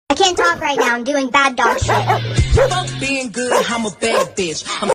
I can't talk right now. I'm doing bad dog shit. Fuck being good, I'm a bad bitch.